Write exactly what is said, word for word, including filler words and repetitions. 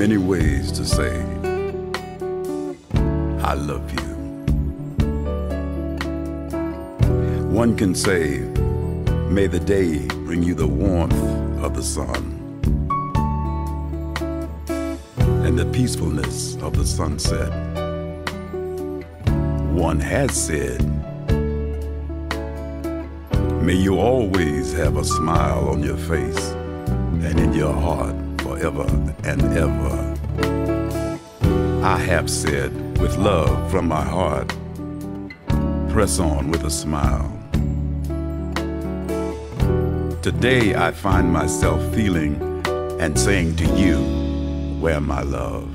many ways to say I love you. One can say, may the day bring you the warmth of the sun and the peacefulness of the sunset. One has said, may you always have a smile on your face and in your heart forever and ever. I have said, with love from my heart, press on with a smile. Today I find myself feeling and saying to you, where my love.